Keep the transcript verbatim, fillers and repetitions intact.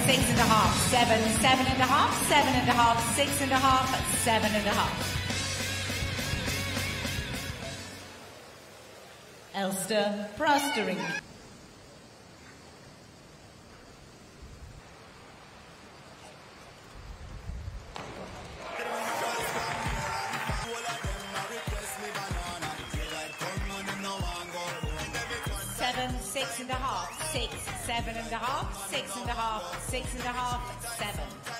six and a half, seven, seven and a half, seven and a half, six and a half, seven and a half. Elster Prostering. Seven, six and a half, six, seven and a half, six and a half, six and a half, seven.